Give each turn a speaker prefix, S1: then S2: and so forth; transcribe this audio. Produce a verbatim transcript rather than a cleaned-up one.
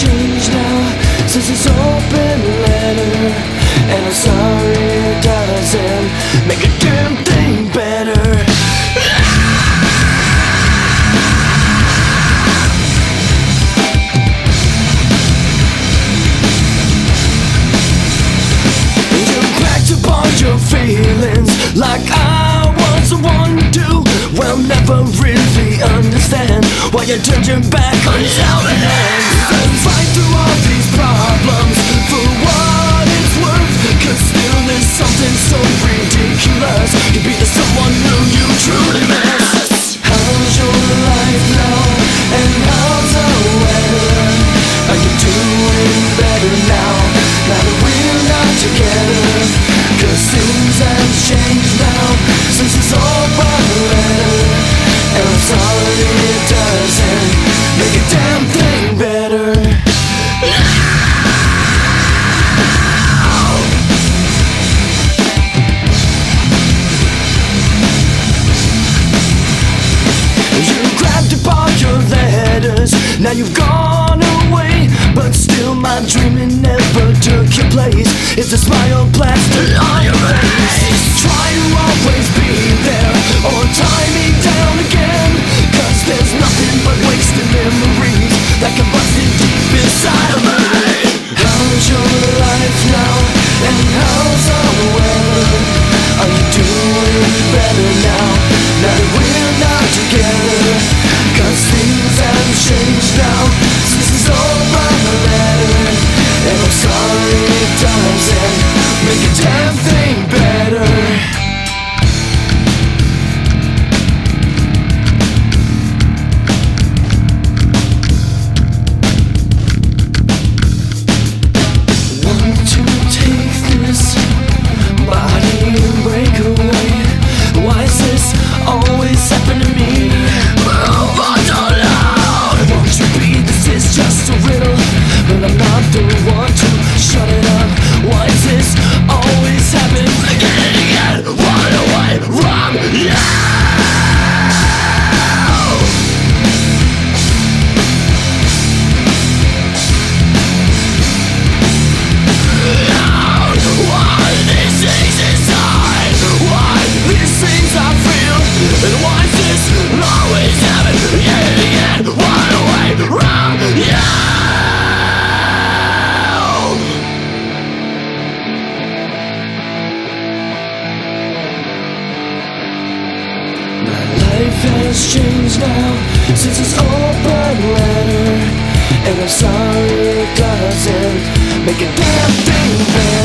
S1: changed now since this open letter, and I'm sorry it doesn't make a damn thing better. You packed up all your feelings like I was the one to, well, never really understand why you turned your back on shouting hands. And fight through all these problems for what it's worth, cause still there's something so ridiculous to be the someone who you truly miss. How's your life now, and how's the weather? Are you doing better now, now that we're not together? Cause things have changed now since it's all by letter, and I'm sorry it doesn't make a damn thing better. You grabbed up all your letters, now you've gone away, but still my dreaming never took your place. It's a smile plastered on your face. Try to always be there or tie me down again, cause there's nothing but wasted memories that can bust in deep inside of me. How's your life now, and how's the weather? Are you doing better now, now that we're not together? Cause things have changed now since it's all by the letter, and I'm sorry it doesn't make a damn thing better. Want to take this body and break away? Why is this always happening to me? Oh, I don't know. Won't you be? This is just a riddle, but I'm not the one to shut it up. Why is this always happening again and again? Run away from you. Why these things inside? Why these things I feel? And why is this always happening again and again? Run away from you. My life has changed now since it's open letter, and I'm sorry it doesn't make a damn thing better.